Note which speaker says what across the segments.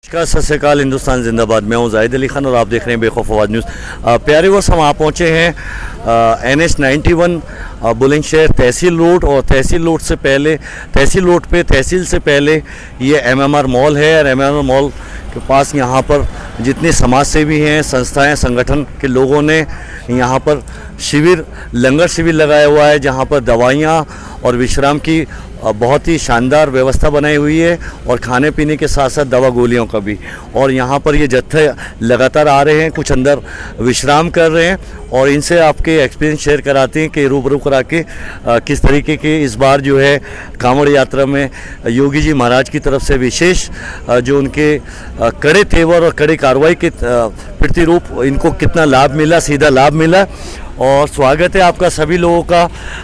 Speaker 1: सत श्री अकाल, हिंदुस्तान जिंदाबाद। मैं हूं जाहिद अली खान और आप देख रहे हैं बेखौफ आवाज़ न्यूज़। प्यारे वर्ष हम आप पहुंचे हैं NH91 बुलंदशहर तहसील रोड, और तहसील रोड से पहले, तहसील रोड पे तहसील से पहले ये MMR मॉल है। और MMR मॉल के पास यहाँ पर जितने समाज सेवी हैं, संस्थाएं, संगठन के लोगों ने यहाँ पर शिविर, लंगर शिविर लगाया हुआ है, जहाँ पर दवाइयाँ और विश्राम की बहुत ही शानदार व्यवस्था बनाई हुई है, और खाने पीने के साथ साथ दवा गोलियों का भी। और यहाँ पर ये जत्थे लगातार आ रहे हैं, कुछ अंदर विश्राम कर रहे हैं, और इनसे आपके एक्सपीरियंस शेयर कराते हैं कि रूबरू करा के किस तरीके के इस बार जो है कांवड़ यात्रा में योगी जी महाराज की तरफ से विशेष जो उनके कड़े तेवर और कड़े कार्रवाई के प्रतिरूप इनको कितना लाभ मिला, सीधा लाभ मिला। और स्वागत है आपका सभी लोगों का,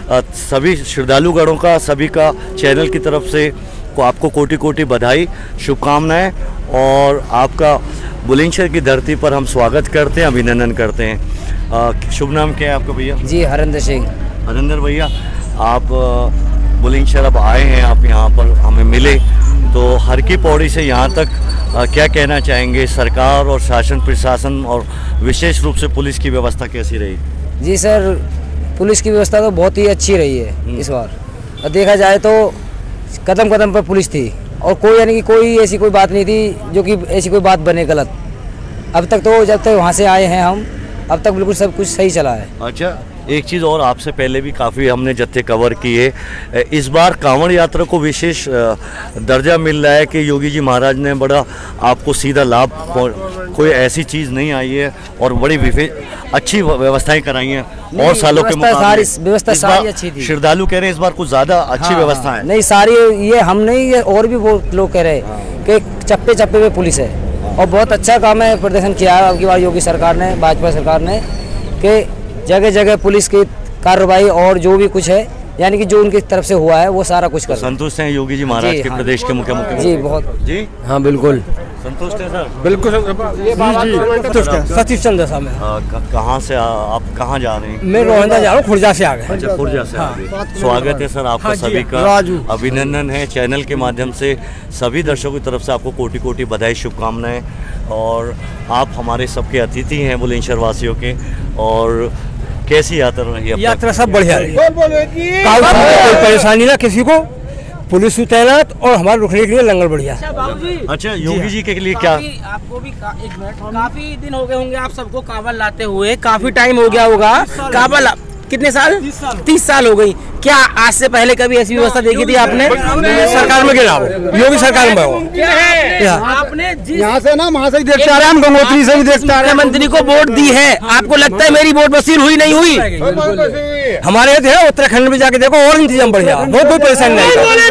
Speaker 1: सभी श्रद्धालुगणों का, सभी का चैनल की तरफ से आपको कोटि कोटि बधाई, शुभकामनाएं, और आपका बुलंदशहर की धरती पर हम स्वागत करते हैं, अभिनंदन करते हैं। शुभ नाम क्या है आपका भैया?
Speaker 2: जी, हरिंदर सिंह।
Speaker 1: हरिंदर भैया, आप बुलंदशहर अब आए हैं, आप यहाँ पर हमें मिले, तो हर की पौड़ी से यहाँ तक क्या कहना चाहेंगे? सरकार और शासन प्रशासन और विशेष रूप से पुलिस की व्यवस्था कैसी रही?
Speaker 2: जी सर, पुलिस की व्यवस्था तो बहुत ही अच्छी रही है इस बार। और देखा जाए तो कदम कदम पर पुलिस थी, और कोई यानी कि कोई ऐसी कोई बात नहीं थी जो कि ऐसी कोई बात बने गलत। अब तक तो जब तक वहाँ से आए हैं हम, अब तक बिल्कुल सब कुछ सही चला है।
Speaker 1: अच्छा, एक चीज़ और, आपसे पहले भी काफ़ी हमने जत्थे कवर किए, इस बार कांवड़ यात्रा को विशेष दर्जा मिल रहा है कि योगी जी महाराज ने बड़ा आपको सीधा लाभ, कोई ऐसी चीज़ नहीं आई है, और बड़ी अच्छी व्यवस्थाएं कराई हैं और सालों के मुकाबले।
Speaker 2: व्यवस्था सारी अच्छी थी।
Speaker 1: श्रद्धालु कह रहे हैं इस बार कुछ ज़्यादा अच्छी व्यवस्था है।
Speaker 2: नहीं, सारी ये हम नहीं, ये और भी वो लोग कह रहे हैं कि चप्पे चप्पे पे पुलिस है, और बहुत अच्छा काम है, प्रदर्शन किया है अब की बार योगी सरकार ने, भाजपा सरकार ने, कि जगह जगह पुलिस की कार्रवाई और जो भी कुछ है, यानी कि जो उनकी तरफ से हुआ है वो सारा कुछ कर।
Speaker 1: संतुष्ट हैं योगी जी महाराज के? प्रदेश के मुख्यमंत्री
Speaker 2: जी बहुत।
Speaker 1: जी
Speaker 2: हाँ, बिल्कुल
Speaker 1: संतुष्ट है सर?
Speaker 3: बिल्कुल संतुष्ट है। सतीश चंद्र साहब में।
Speaker 1: कहाँ से आप कहाँ जा रहे हैं?
Speaker 3: मैं रोहिंदा जा रहा हूँ, खुर्जा से आ गए।
Speaker 1: अच्छा, खुर्जा से आ गए। स्वागत है सर आपका, सभी का अभिनंदन है। चैनल के माध्यम से सभी दर्शकों की तरफ से आपको कोटि कोटि बधाई, शुभकामनाएं, और आप हमारे सबके अतिथि हैं बुलंदशहर वासियों के। और कैसी यात्रा रही है?
Speaker 3: यात्रा सब बढ़िया रही, कोई परेशानी ना किसी को, पुलिस तैनात, और हमारे रुकने के लिए लंगर बढ़िया।
Speaker 1: अच्छा, योगी जी के लिए क्या?
Speaker 4: आपको भी एक मिनट, काफी दिन हो गए होंगे आप सबको कांवड़ लाते हुए, काफी टाइम हो गया होगा कांवड़। कितने साल? 30 साल हो गई। क्या आज से पहले कभी ऐसी व्यवस्था देखी थी आपने?
Speaker 3: सरकार में गिरा, योगी सरकार में
Speaker 4: आपने
Speaker 3: यहाँ से ना, वहाँ से देखते आ रहे हैं हम, गंगोत्री से भी देखते आ रहे हैं।
Speaker 4: मंत्री को वोट दी है, आपको लगता है मेरी वोट वसूल हुई नहीं हुई?
Speaker 3: हमारे यहाँ उत्तराखंड में जाके देखो, और इंतजाम बढ़िया, बहुत कोई परेशानी नहीं।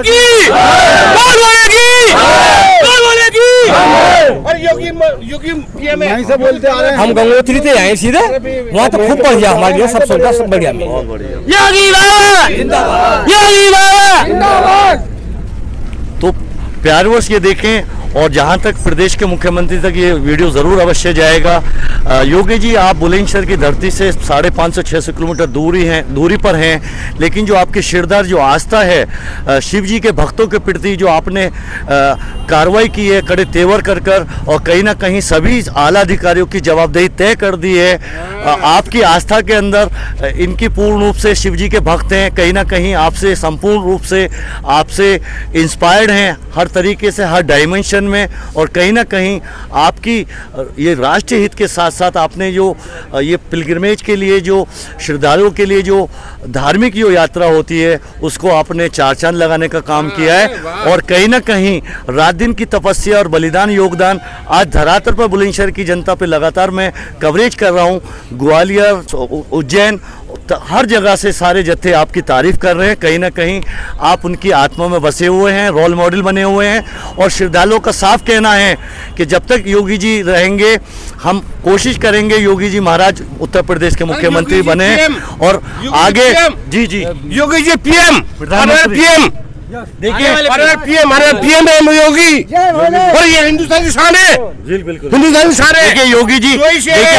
Speaker 3: यहीं से बोलते आ रहे हैं हम, गंगोत्री से आए सीधे, वहाँ तो खूब बढ़िया, हमारे लिए सब सुविधा सब बढ़िया।
Speaker 4: योगी बाबा योगी बाबा जिंदाबाद।
Speaker 1: तो प्यारे वर्ष ये देखें, और जहाँ तक प्रदेश के मुख्यमंत्री तक ये वीडियो ज़रूर अवश्य जाएगा। योगी जी, आप बुलंदशहर की धरती से 550-600 किलोमीटर दूरी पर हैं, लेकिन जो आपके शिरदार जो आस्था है शिव जी के भक्तों के प्रति, जो आपने कार्रवाई की है कड़े तेवर कर, और कहीं ना कहीं सभी आला अधिकारियों की जवाबदेही तय कर दी है, आपकी आस्था के अंदर इनकी पूर्ण रूप से शिव जी के भक्त हैं, कहीं ना कहीं आपसे संपूर्ण रूप से आपसे इंस्पायर्ड हैं हर तरीके से, हर डायमेंशन में। और कहीं ना कहीं आपकी ये राष्ट्रीय हित के साथ साथ आपने जो ये पिलग्रिमेज के लिए, जो श्रद्धालुओं के लिए जो धार्मिक जो यात्रा होती है, उसको आपने चार चांद लगाने का काम किया है। और कहीं ना कहीं रात दिन की तपस्या और बलिदान, योगदान आज धरातल पर बुलंदशहर की जनता पे लगातार मैं कवरेज कर रहा हूँ। ग्वालियर, उज्जैन, हर जगह से सारे जत्थे आपकी तारीफ कर रहे हैं। कहीं ना कहीं आप उनकी आत्मा में बसे हुए हैं, रोल मॉडल बने हुए हैं। और श्रद्धालुओं का साफ कहना है कि जब तक योगी जी रहेंगे, हम कोशिश करेंगे योगी जी महाराज उत्तर प्रदेश के मुख्यमंत्री बने, और आगे। जी जी,
Speaker 3: योगी जी PM, प्रधानमंत्री PM,
Speaker 1: देखिए
Speaker 3: हमारे पीएम है योगी, और ये हिंदुस्तान की शान है।
Speaker 1: बिल्कुल
Speaker 3: हिंदुस्तान की शान है।
Speaker 1: देखिए योगी जी, देखिए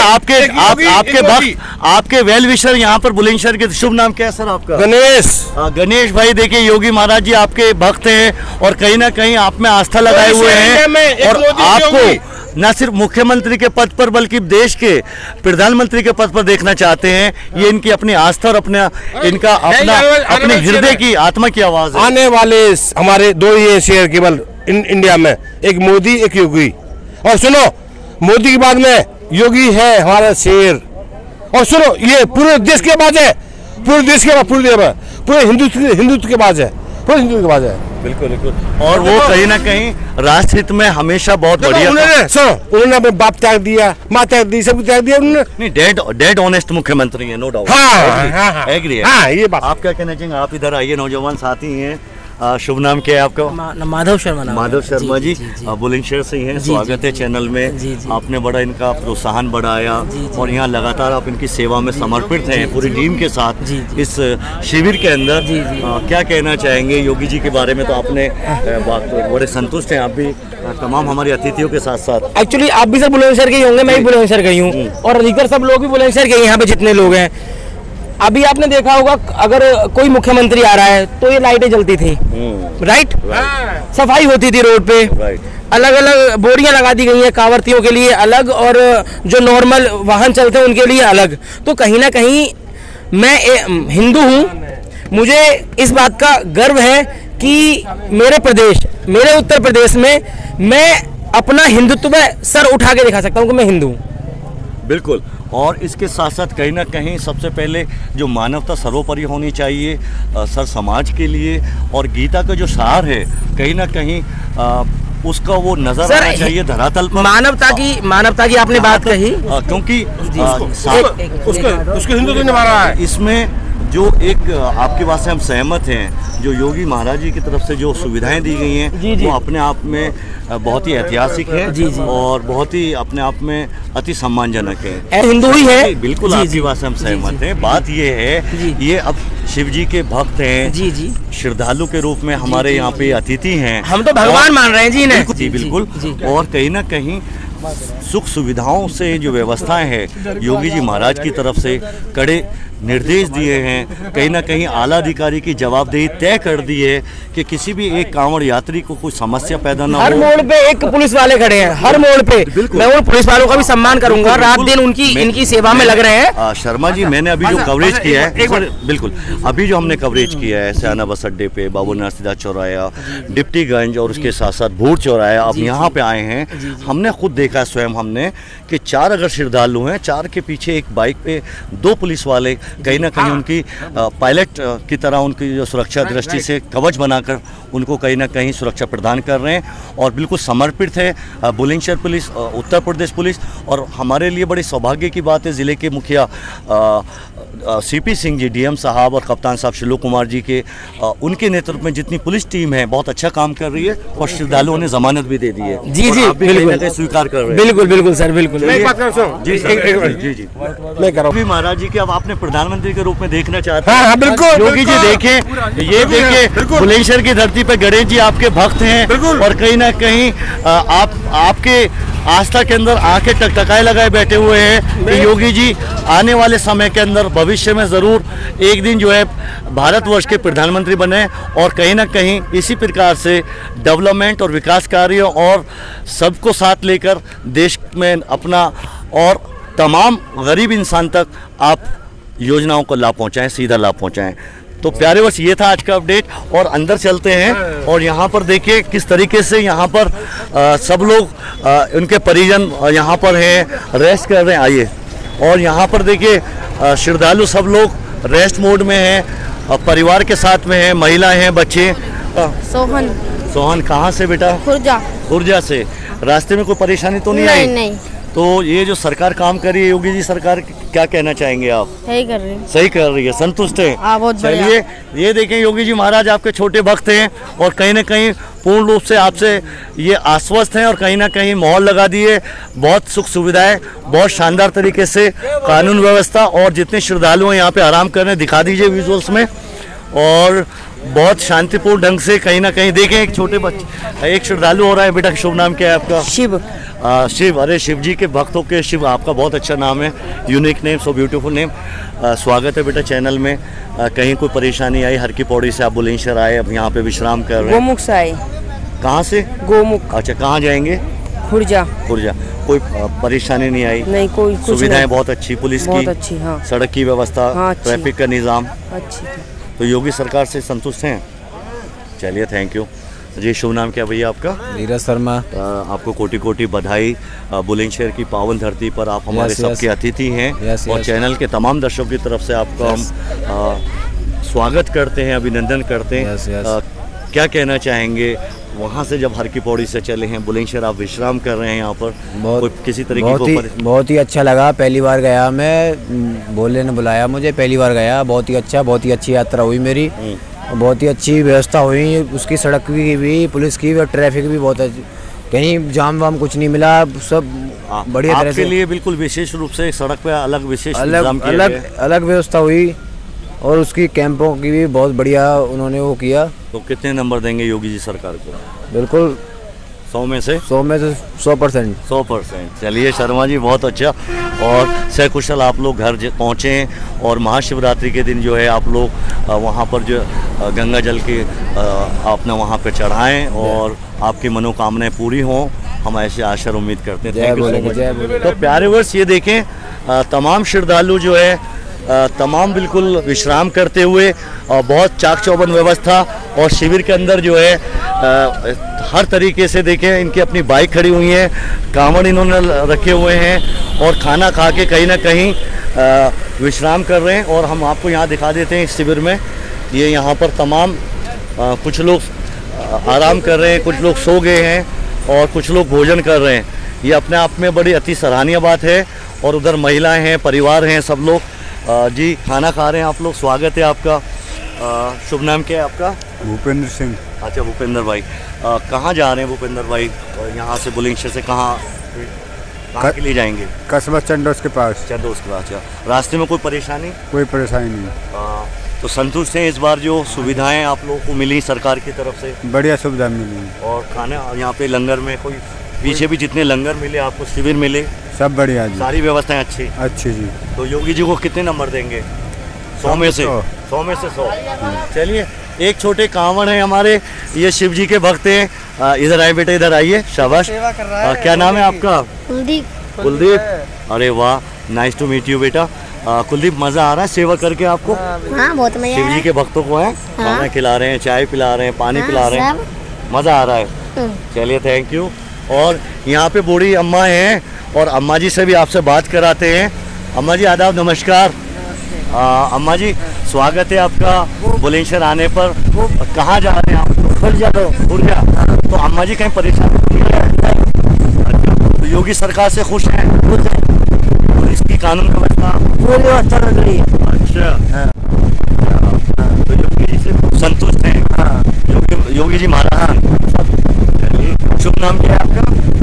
Speaker 1: आपके भक्त, आपके वेल विशर यहाँ पर बुलंदशहर के, शुभ नाम क्या है सर आपका?
Speaker 3: गणेश।
Speaker 1: गणेश भाई, देखिए योगी महाराज जी आपके भक्त हैं और कहीं ना कहीं आप में आस्था लगाए हुए हैं, और आपको न सिर्फ मुख्यमंत्री के पद पर बल्कि देश के प्रधानमंत्री के पद पर देखना चाहते हैं। ये इनकी अपनी आस्था और इनका अपने हृदय की आत्मा की आवाज है।
Speaker 3: आने वाले हमारे दो ही शेर केवल इंडिया में, एक मोदी एक योगी। और सुनो, मोदी के बाद में योगी है हमारा शेर। और सुनो, ये पूरे देश के बात है, पूरे देश के बाद, पूरे हिंदुत्व के बात है, पूरे हिंदुत्व के बात है।
Speaker 1: बिल्कुल बिल्कुल। और वो कहीं ना कहीं राष्ट्र हित में हमेशा बहुत बढ़िया।
Speaker 3: उन्होंने अपने बाप त्याग दिया, माँ त्याग दी, सब त्याग दिया उन्होंने।
Speaker 1: नहीं, डेड ऑनेस्ट मुख्यमंत्री है, नो डाउट। एग्री है।
Speaker 3: हाँ, ये बात।
Speaker 1: आप क्या कहना चाहेंगे? आप इधर आइए, नौजवान साथी हैं। शुभ नाम क्या है आपका?
Speaker 4: माधव शर्मा।
Speaker 1: माधव शर्मा जी, बुलंदशहर से ही हैं। स्वागत है चैनल में। आपने बड़ा इनका प्रोत्साहन बढ़ाया और यहाँ लगातार आप इनकी सेवा में समर्पित हैं पूरी टीम के साथ इस शिविर के अंदर। क्या कहना चाहेंगे योगी जी के बारे में? तो आपने बड़े संतुष्ट हैं आप भी, तमाम हमारे अतिथियों के साथ साथ।
Speaker 4: एक्चुअली आप भी सब बुलंदशहर के ही होंगे, मैं भी बुलंदशहर गई हूँ, और अधिकतर सब लोग भी बुलंदशहर के यहाँ पे जितने लोग हैं। अभी आपने देखा होगा, अगर कोई मुख्यमंत्री आ रहा है तो ये लाइटें जलती थी, राइट? सफाई होती थी रोड पे, अलग अलग बोरियां लगा दी गई हैं कांवड़ियों के लिए अलग, और जो नॉर्मल वाहन चलते हैं उनके लिए अलग। तो कहीं ना कहीं मैं हिंदू हूँ, मुझे इस बात का गर्व है कि मेरे प्रदेश, मेरे उत्तर प्रदेश में मैं अपना हिंदुत्व में सर उठा के दिखा सकता हूँ कि मैं हिंदू हूँ।
Speaker 1: बिल्कुल। और इसके साथ साथ कहीं ना कहीं सबसे पहले जो मानवता सर्वोपरि होनी चाहिए सर समाज के लिए, और गीता का जो सार है कहीं ना कहीं उसका वो नजर आना चाहिए धरातल पर।
Speaker 4: मानवता की आपने बात कही,
Speaker 1: क्योंकि
Speaker 3: उसको हिंदुत्व निभा रहा है।
Speaker 1: इसमें जो एक आपकी बात से हम सहमत हैं, जो योगी महाराज जी की तरफ से जो सुविधाएं दी गई हैं वो अपने आप में बहुत ही ऐतिहासिक है और बहुत ही अपने आप में अति सम्मानजनक है।
Speaker 4: हिंदू ही है।
Speaker 1: बिल्कुल आपकी बात से हम सहमत हैं। बात ये है, ये अब शिव जी के भक्त हैं, श्रद्धालु के रूप में हमारे यहाँ पे अतिथि हैं,
Speaker 4: हम तो भगवान मान रहे हैं जी इन्हें।
Speaker 1: जी बिल्कुल। और कहीं ना कहीं सुख सुविधाओं से जो व्यवस्थाएं हैं योगी जी महाराज की तरफ से कड़े निर्देश दिए हैं, कहीं ना कहीं आला अधिकारी की जवाबदेही तय कर दी है कि किसी भी एक कांवड़ यात्री को कोई समस्या पैदा ना हो।
Speaker 4: हर मोड़ पे एक पुलिस वाले खड़े हैं, हर मोड़ पे। मैं उन पुलिस वालों का भी सम्मान करूंगा, रात दिन इनकी सेवा में लग रहे हैं।
Speaker 1: शर्मा जी, मैंने अभी जो कवरेज किया है, बिल्कुल अभी जो हमने कवरेज किया है सयाना बस अड्डे पे, बाबू नरसिंह चौराया, डिप्टीगंज और उसके साथ साथ भूड़ चौराया, अब यहाँ पे आए हैं। हमने खुद देखा स्वयं हमने कि 4 अगर श्रद्धालु हैं, 4 के पीछे एक बाइक पे 2 पुलिस वाले कहीं ना कहीं उनकी पायलट की तरह उनकी जो सुरक्षा दृष्टि से कवच बनाकर उनको कहीं ना कहीं सुरक्षा प्रदान कर रहे हैं और बिल्कुल समर्पित है बुलंदशहर पुलिस, उत्तर प्रदेश पुलिस। और हमारे लिए बड़ी सौभाग्य की बात है, ज़िले के मुखिया सीपी सिंह जी, डीएम साहब और कप्तान साहब शिलो कुमार जी के उनके नेतृत्व में जितनी पुलिस टीम है बहुत अच्छा काम कर रही है और श्रद्धालुओं ने जमानत भी दे दी है।
Speaker 4: जी जी
Speaker 1: बिल्कुल स्वीकार कर रहे हैं।
Speaker 4: बिल्कुल बिल्कुल सर, बिल्कुल।
Speaker 1: जी जी मैं कर रहा हूँ महाराज जी के अब आपने प्रधानमंत्री के रूप में देखना चाहते हैं।
Speaker 3: हाँ, बिल्कुल।
Speaker 1: योगी जी देखें, ये देखिए बुलंदशहर की धरती पे गणेश जी आपके भक्त हैं और कहीं ना कहीं आपके आस्था के अंदर आंखें टकटकाए लगाए बैठे हुए हैं कि योगी जी आने वाले समय के अंदर भविष्य में ज़रूर एक दिन जो है भारतवर्ष के प्रधानमंत्री बने और कहीं ना कहीं इसी प्रकार से डेवलपमेंट और विकास कार्य और सबको साथ लेकर देश में अपना और तमाम गरीब इंसान तक आप योजनाओं को लाभ पहुँचाएँ, सीधा लाभ पहुँचाएँ। तो प्यारे वर्ष ये था आज का अपडेट और अंदर चलते हैं और यहाँ पर देखिए किस तरीके से यहाँ पर सब लोग उनके परिजन यहाँ पर हैं, रेस्ट कर रहे हैं। आइए और यहाँ पर देखिए श्रद्धालु सब लोग रेस्ट मोड में हैं, परिवार के साथ में हैं, महिलाएं हैं, बच्चे। सोहन कहाँ से बेटा? खुर्जा से। रास्ते में कोई परेशानी तो नहीं आई?
Speaker 5: नहीं।
Speaker 1: तो ये जो सरकार काम कर रही है योगी जी सरकार, क्या कहना चाहेंगे आप?
Speaker 5: सही कर रही है।
Speaker 1: सही कर रही है, संतुष्ट है?
Speaker 5: बहुत बढ़िया।
Speaker 1: चलिए ये देखें योगी जी महाराज आपके छोटे भक्त हैं और कहीं ना कहीं पूर्ण रूप से आपसे ये आश्वस्त हैं और कहीं ना कहीं माहौल लगा दिए, बहुत सुख सुविधाएं, बहुत शानदार तरीके से कानून व्यवस्था और जितने श्रद्धालु हैं यहाँ पे आराम कर रहे हैं, दिखा दीजिए विजुअल्स में। और बहुत शांतिपूर्ण ढंग से कहीं ना कहीं देखें एक छोटे बच्चे एक श्रद्धालु हो रहा है। बेटा शुभ नाम क्या है आपका?
Speaker 2: शिव।
Speaker 1: शिव, अरे शिव जी के भक्तों के शिव, आपका बहुत अच्छा नाम है, unique name, so beautiful name. स्वागत है बेटा चैनल में। कहीं कोई परेशानी आई? हर की पौड़ी से आप बुलंदशहर आए, अब यहाँ पे विश्राम कर रहे हैं?
Speaker 2: गोमुख से आए।
Speaker 1: कहाँ से?
Speaker 2: गोमुख।
Speaker 1: अच्छा, कहाँ जाएंगे?
Speaker 2: खुर्जा।
Speaker 1: खुर्जा। कोई परेशानी नहीं आई?
Speaker 2: नहीं, कोई
Speaker 1: सुविधाएं बहुत अच्छी, पुलिस
Speaker 2: बहुत
Speaker 1: की
Speaker 2: अच्छी, हाँ।
Speaker 1: सड़क की व्यवस्था,
Speaker 2: हाँ,
Speaker 1: ट्रैफिक का निज़ाम
Speaker 2: अच्छी थी।
Speaker 1: तो योगी सरकार से संतुष्ट हैं? चलिए, थैंक यू जी। शुभ नाम क्या भैया आपका?
Speaker 5: नीरज शर्मा।
Speaker 1: आपको कोटि कोटि बधाई। बुलंदशहर की पावन धरती पर आप हमारे सबके अतिथि हैं और चैनल के तमाम दर्शकों की तरफ से आपका हम स्वागत करते हैं, अभिनंदन करते हैं। क्या कहना चाहेंगे वहाँ से जब हर की पौड़ी से चले हैं बुलंदशहर, आप विश्राम कर रहे हैं यहाँ पर, कोई किसी तरीके को?
Speaker 5: बहुत ही अच्छा लगा। पहली बार गया मैं, भोले ने बुलाया मुझे, पहली बार गया। बहुत ही अच्छा, बहुत ही अच्छी यात्रा हुई मेरी। बहुत ही अच्छी व्यवस्था हुई, उसकी सड़क की भी, पुलिस की और ट्रैफिक भी बहुत अच्छी, कहीं जाम वाम कुछ नहीं मिला, सब बढ़िया तरह से।
Speaker 1: आपके लिए बिल्कुल विशेष रूप से सड़क पे अलग विशेष अलग
Speaker 5: व्यवस्था हुई और उसकी कैंपों की भी बहुत बढ़िया उन्होंने वो किया।
Speaker 1: तो कितने नंबर देंगे योगी जी सरकार को?
Speaker 5: बिल्कुल
Speaker 1: 100 में से
Speaker 5: 100%।
Speaker 1: 100%। चलिए शर्मा जी, बहुत अच्छा। और सकुशल आप लोग घर पहुँचे हैं और महाशिवरात्रि के दिन जो है आप लोग वहाँ पर जो गंगा जल के आपने वहाँ पर चढ़ाएं और आपकी मनोकामनाएं पूरी हों, हम ऐसे आशा और उम्मीद करते हैं। Thank you so much. तो प्यारे वर्ष ये देखें, तमाम श्रद्धालु जो है तमाम बिल्कुल विश्राम करते हुए और बहुत चाक चौबंद व्यवस्था और शिविर के अंदर जो है हर तरीके से देखें, इनकी अपनी बाइक खड़ी हुई है, कांवड़ इन्होंने रखे हुए हैं और खाना खा के कहीं ना कहीं विश्राम कर रहे हैं। और हम आपको यहाँ दिखा देते हैं इस शिविर में, ये यहाँ पर तमाम कुछ लोग आराम कर रहे हैं, कुछ लोग सो गए हैं और कुछ लोग भोजन कर रहे हैं। ये अपने आप में बड़ी अति सराहनीय बात है। और उधर महिलाएं हैं, परिवार हैं, सब लोग जी खाना खा रहे हैं आप लोग। स्वागत है आपका। शुभ नाम क्या है आपका?
Speaker 6: भूपेंद्र सिंह।
Speaker 1: अच्छा भूपेंद्र भाई, कहाँ जा रहे हैं भूपेंद्र भाई? यहाँ से बुलंदशहर से कहाँ के लिए जाएंगे?
Speaker 6: कस्बा चंदोस के पास।
Speaker 1: चंदोस के पास। रास्ते में कोई परेशानी?
Speaker 6: कोई परेशानी नहीं।
Speaker 1: तो संतुष्ट हैं इस बार जो सुविधाएं आप लोगों को मिली सरकार की तरफ से?
Speaker 6: बढ़िया सुविधा मिली।
Speaker 1: और खाने यहाँ पे लंगर में कोई पीछे भी जितने लंगर मिले आपको, शिविर मिले,
Speaker 6: सब बढ़िया जी,
Speaker 1: सारी व्यवस्थाएं अच्छी
Speaker 6: अच्छी जी।
Speaker 1: तो योगी जी को कितने नंबर देंगे? 100 में से 100। चलिए, एक छोटे कांवड़ हैं हमारे, ये शिव जी के भक्त हैं। इधर आए बेटा, इधर आइए, शाबाश। क्या नाम है आपका?
Speaker 7: कुलदीप।
Speaker 1: कुलदीप, अरे वाह, नाइस टू मीट यू बेटा। कुलदीप, मजा आ रहा है सेवा करके आपको?
Speaker 7: हाँ, बहुत मजा।
Speaker 1: शिव जी के भक्तों को है खाना खिला रहे हैं, चाय पिला रहे हैं, पानी पिला रहे हैं, मजा आ रहा है। चलिए, थैंक यू। और यहाँ पे बूढ़ी अम्मा हैं और अम्मा जी से भी आपसे बात कराते हैं। अम्मा जी आदाब, नमस्कार। अम्मा जी, स्वागत है आपका बुलंदशहर आने पर। कहाँ जा रहे हैं आप? खुर्जा। तो अम्मा जी कहीं परेशानी नहीं है? अच्छा, तो योगी सरकार से खुश हैं? और इसकी कानून व्यवस्था
Speaker 2: पूरी व्यवस्था लग रही है।
Speaker 1: अच्छा, तो योगी जी से संतुष्ट हैं? योगी जी महाराज। शुभ नाम क्या है आपका?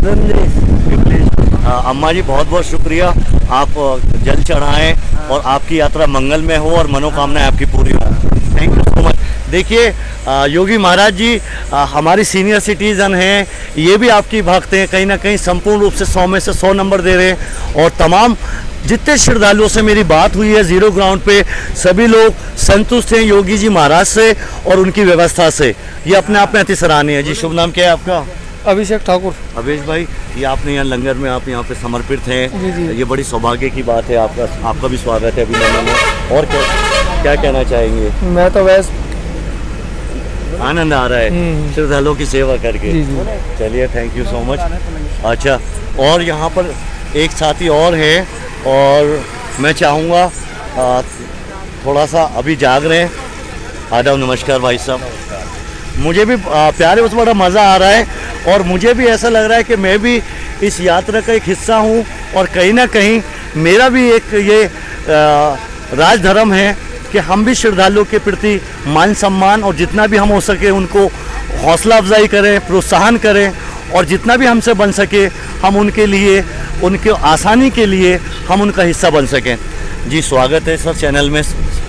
Speaker 1: अम्मा जी, बहुत बहुत शुक्रिया, आप जल चढ़ाएं और आपकी यात्रा मंगलमय हो और मनोकामनाएं आपकी पूरी हो। Thank you so much. देखिए, योगी महाराज जी हमारी सीनियर सिटीजन हैं, ये भी आपकी भक्त हैं, कहीं ना कहीं संपूर्ण रूप से 100 में से 100 नंबर दे रहे हैं। और तमाम जितने श्रद्धालुओं से मेरी बात हुई है जीरो ग्राउंड पे, सभी लोग संतुष्ट हैं योगी जी महाराज से और उनकी व्यवस्था से। ये अपने आप में अति सराहनीय है जी। शुभ नाम क्या है आपका?
Speaker 8: अभिषेक ठाकुर।
Speaker 1: अभिष भाई, ये आपने यहाँ लंगर में आप यहाँ पे समर्पित हैं, ये बड़ी सौभाग्य की बात है। आपका भी स्वागत है अभिनंदन में। और क्या कहना चाहेंगे?
Speaker 8: मैं तो वैसे
Speaker 1: आनंद आ रहा है श्रद्धालुओं की सेवा करके। चलिए, थैंक यू सो मच। अच्छा, और यहाँ पर एक साथी और है और मैं चाहूँगा थोड़ा सा, अभी जाग रहे हैं। आदाब, नमस्कार भाई साहब। मुझे भी प्यारे उस बड़ा मज़ा आ रहा है और मुझे भी ऐसा लग रहा है कि मैं भी इस यात्रा का एक हिस्सा हूँ और कहीं ना कहीं मेरा भी एक ये राजधर्म है कि हम भी श्रद्धालुओं के प्रति मान सम्मान और जितना भी हम हो सके उनको हौसला अफजाई करें, प्रोत्साहन करें और जितना भी हमसे बन सके हम उनके लिए, उनके आसानी के लिए हम उनका हिस्सा बन सकें। जी स्वागत है सर चैनल में।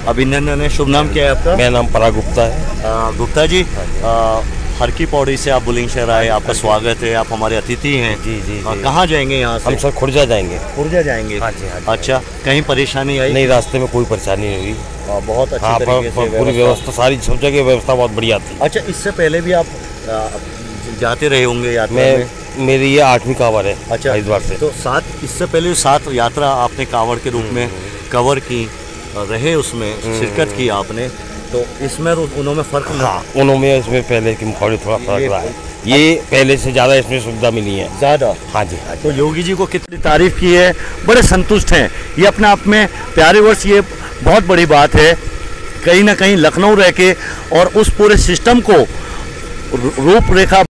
Speaker 1: अभिनंदन है। शुभ नाम क्या है आपका?
Speaker 3: मेरा नाम पराग गुप्ता है।
Speaker 1: गुप्ता जी, हर की पौड़ी से आप बुलंदशहर आए, आपका स्वागत है, आप हमारे अतिथि हैं।
Speaker 3: जी।
Speaker 1: कहाँ जाएंगे यहाँ से?
Speaker 3: हम सर खुर्जा जाएंगे।
Speaker 1: खुर्जा जाएंगे?
Speaker 3: हाँ जी।
Speaker 1: अच्छा, कहीं परेशानी आई?
Speaker 3: नहीं, रास्ते में कोई परेशानी नहीं हुई।
Speaker 1: बहुत अच्छी
Speaker 3: हाँ,
Speaker 1: तरीके से
Speaker 3: पूरी व्यवस्था, सारी सब जगह व्यवस्था बहुत बढ़िया थी।
Speaker 1: अच्छा, इससे पहले भी आप जाते रहे होंगे यात्रा में?
Speaker 3: मेरी ये 8वीं कांवड़ है।
Speaker 1: अच्छा,
Speaker 3: हरिद्वार से।
Speaker 1: तो इससे पहले 7 यात्रा आपने कांवड़ के रूप में कवर की, रहे उसमें शिरकत की आपने, तो इसमें उन्होंने फर्क ना?
Speaker 3: हाँ, उन्होंने इसमें पहले के मुकाबले थोड़ा फर्क रहा है। ये पहले से ज़्यादा इसमें सुविधा मिली है।
Speaker 1: ज़्यादा?
Speaker 3: हाँ जी।
Speaker 1: तो योगी जी को कितनी तारीफ की है, बड़े संतुष्ट हैं। ये अपने आप में प्यारे वर्ष, ये बहुत बड़ी बात है। कहीं ना कहीं लखनऊ रह के और उस पूरे सिस्टम को रूपरेखा